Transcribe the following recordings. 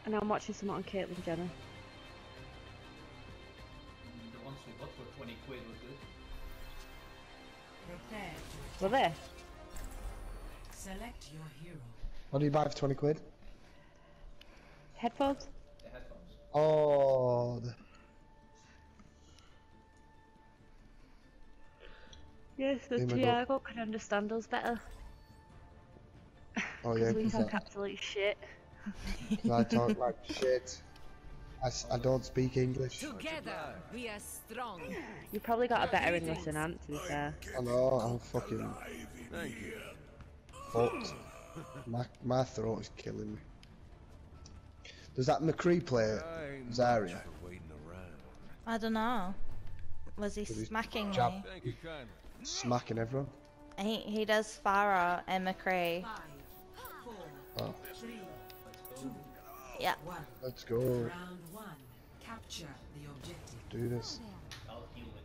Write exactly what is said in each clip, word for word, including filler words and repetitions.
And I'm watching something on Caitlyn Jenner. The ones we got for twenty quid were good. Prepare. Were they? Select your hero. What do you buy for twenty quid? Headphones? The headphones. Oh, the... Yes, so Hey, my Tiago can understand us better. oh yeah, we because talk absolute shit. I, I talk like shit. I, s- I don't speak English. Together, we are strong. You probably got a better English than Ant, to be fair. I know, I'm fucking fucked. My, my throat is killing me. Does that McCree play Zarya? I don't know. Was he Did he smacking jab- me? Smacking everyone? He he does Farah and McCree. Five, four, Oh, three, Yeah. one. let's go. Round one. Capture the objective. Do this. I'll heal with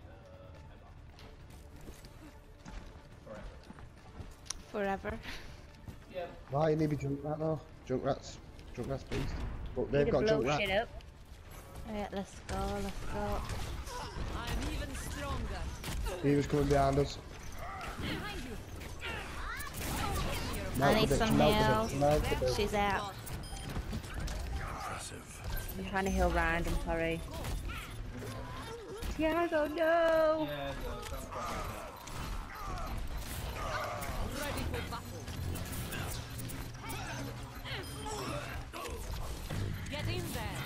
uh, Emma. Forever. Forever. Yeah. Why you need to be Junkrat now? Junkrats. Junkrats beast. But Need they've to got blow Junkrat. shit up. Yeah, let's go, let's go. I'm even stronger. He was coming behind us. Behind you. I Melt need the bitch, some melt the heals. bitch, melt the bitch. She's out. I'm trying to heal Ryan, I'm sorry. Tiago, no! Yeah, the jump Ready for battle. Get in there.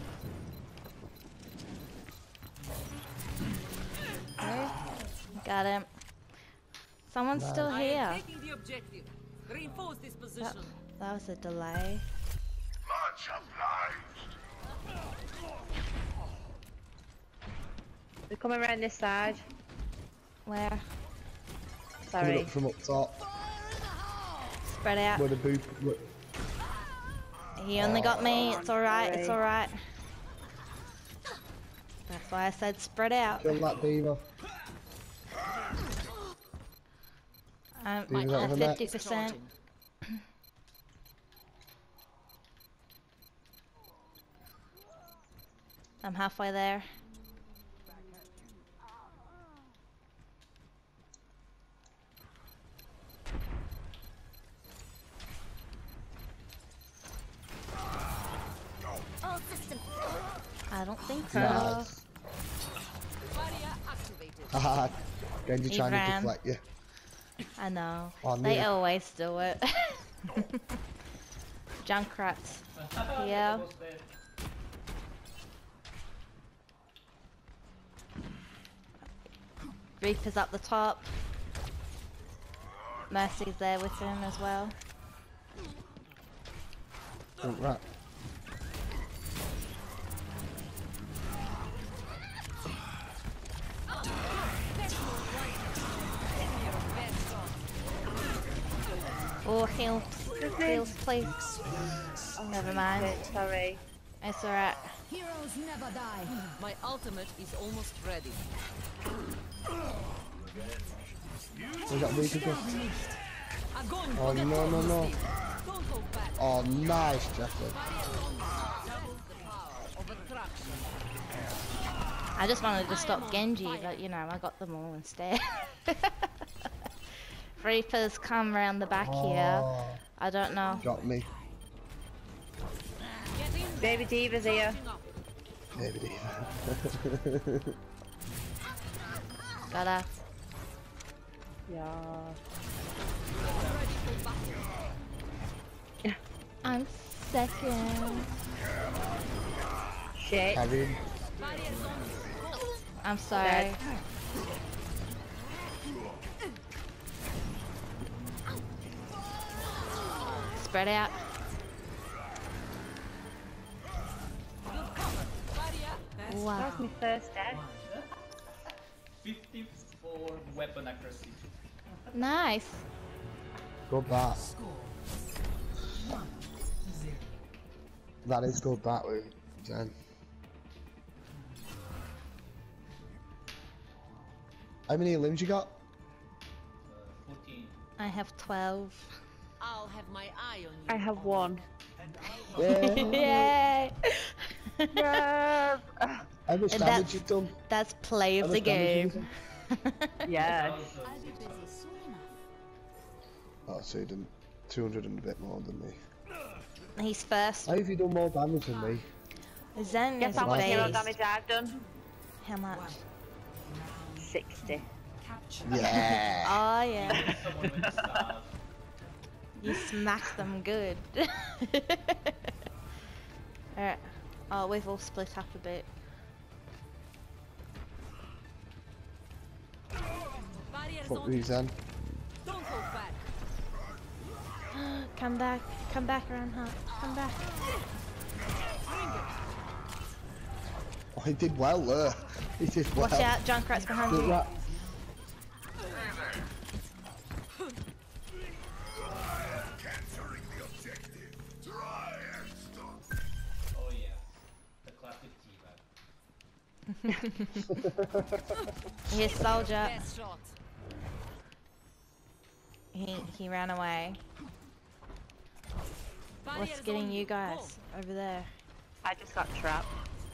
Okay. Got him. Someone's Nice. still I here. am taking the objective. Reinforce this That, position. that was a delay. They're coming around this side. Where? Coming Sorry. up from up top. Spread out. Where the boop. Where... He only got me. It's alright, it's sorry. alright. That's why I said spread out. Kill that beaver. I'm Beaver's out at of the net. fifty percent. I'm halfway there. I don't think so. Nice. Barrier activated. Haha. Genji He trying to ran. deflect you. I know. Oh, They no. always do it. Junkrats. Yeah. Almost there. Reaper's up the top. Mercy's there with him as well. Junkrat. Oh, heals. Heals, please. Oh, never mind. Shit, sorry. It's alright. Heroes never die. My ultimate is almost ready. We got Reaper just. Agony. Oh, Forget no, all no, those no. things. Don't hold back. Oh, nice, Jeffrey. Doubles the power of attraction. I just wanted to stop Genji, but you know, I got them all instead. Reapers come around the back here. Oh, I don't know. got me. Get in there. Baby Diva's here. Charging up. Maybe Diva. Got her. Yeah. Ready for battle. I'm second. Shit. Kevin. Barriers on you. Go. I'm sorry. Dead. Spread out. Good cover. Barrier. Wow. That was my first death. fifty-four weapon accuracy. Nice. Good bat. Score. One. Zero. That is good bat, Lou. Jen. How many limbs you got? Uh, fourteen. I have twelve. I'll have my eye on you. I have one. Yeah. Yeah. Yes. How much And damage that's- you done? That's play How of the much damage you game. done? Yes. That was, uh, I'll be busy soon enough. Oh, so you done two hundred and a bit more than me. He's first. How have you done more damage than me? Zen Guess is how much hero based. damage I've done? How much? sixty. Capture. Yeah. Oh yeah. someone with the staff. You smacked them good. Alright. Oh, we've all split up a bit. Barriers Fuck on me, you. Zen. Don't hold back. Come back. Come back, Reinhardt. Come back. Oh, he did well there. He did well. Watch out, Junkrat's behind Look, you. right. Oh yeah. The classic teabag. Here's soldier. Best shot. He he ran away. What's Barriers getting on you Go. guys over there? I just got trapped.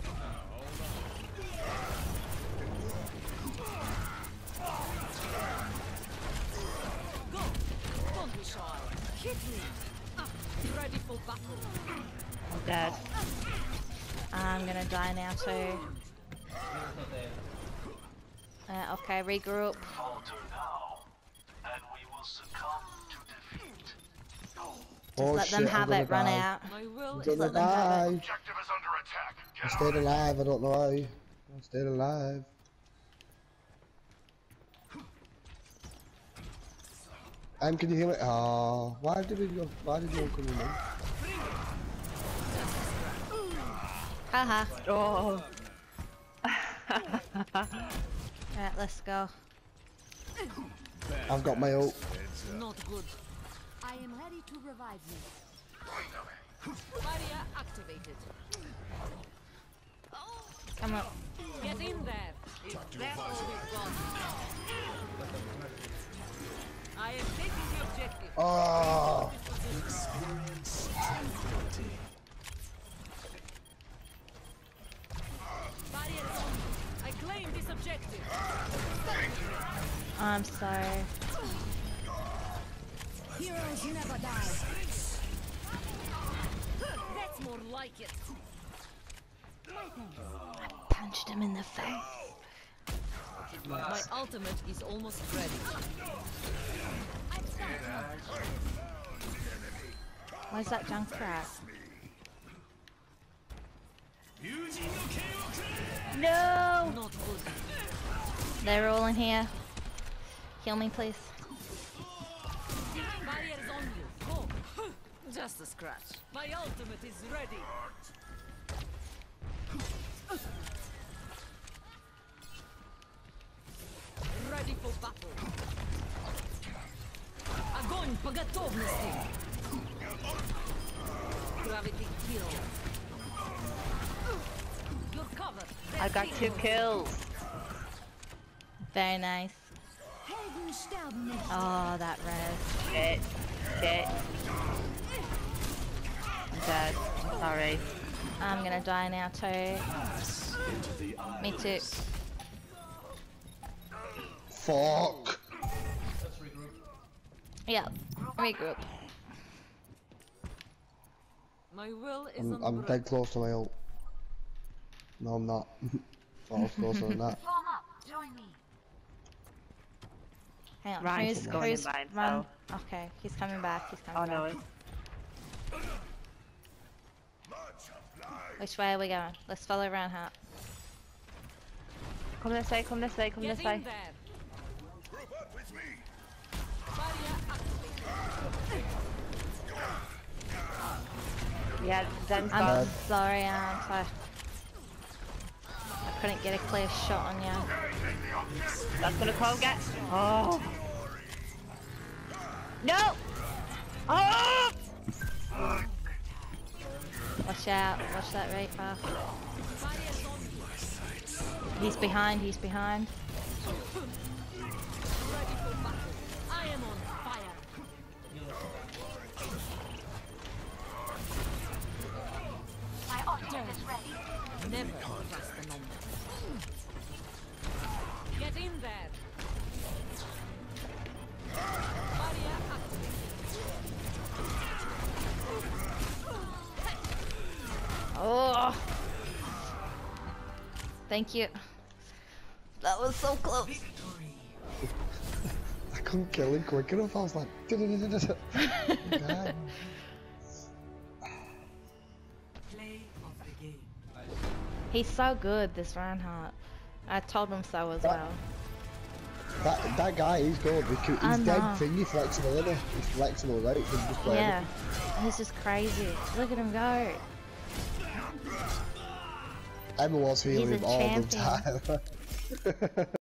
Go. Don't be shy. Hit me. Ah, ready for battle. I'm dead. I'm gonna die now too. Here's not there. Uh, okay, regroup. Falter now, and we will succumb to defeat. Just Oh, let them shit, I'm have gonna it run die. out. My will I'm is Just gonna let them have it. die. Objective is under attack. I Get stayed alive, I don't know how. I stayed alive. Um, can you hear me? Oh, why did we go? Why did you come in? then? Haha. Oh. Alright, let's go. I've got my ult. not good. I am ready to revive you. Barrier activated. Come up. Get in there. Is that all we've got? I am taking the objective. Oh, Barrier is on you. I claim this objective. I'm sorry. Heroes never die. That's more like it. Punched him in the face. My ultimate is almost ready. Where's that Junkrat? No! Not good. They're all in here. Heal me, please. Barrier is on you. Go. Just a scratch. My ultimate is ready. Ready for battle. Огонь по готовности. Gravity kill. You're covered. I got two kills. Very nice. Helden sterben nicht. Oh, that res. Shit. Shit. I'm dead. Sorry. I'm gonna die now too. Me too. fuck. Let's regroup. Yeah, regroup. My will is I'm, on I'm break. dead close to my ult. No, I'm not. Thought I was closer than that. Form up. Join me. Hang on, Ryan's who's, going in who's by run? himself. Okay, he's coming back, he's Oh coming no. back. it's- Which way are we going? Let's follow Reinhardt. Come this way, come this way, come Get this way. in there. Barrier activated. Yeah, Zen's I'm gone. sorry, Aunt. I, I couldn't get a clear shot on you. That's gonna call get. Oh. No! Oh! Watch out, watch that Reaper. Barrier's on you. He's behind, he's behind. Ready for battle. I am on fire. My ultimate is ready. Never trust the number. Get in there. Barrier activated. Oh. Thank you. That was so close. Victory. I couldn't kill him quick enough. I was like, "Da-da-da-da-da." God. Play of the game. He's so good, this Reinhardt. I told him so as That- well. That that guy, he's good because I he's know. dead thingy flexible, isn't he? He's flexible, right? He can just play Yeah. He's just crazy. Look at him go. Emma was healing He's a him all the champion. time.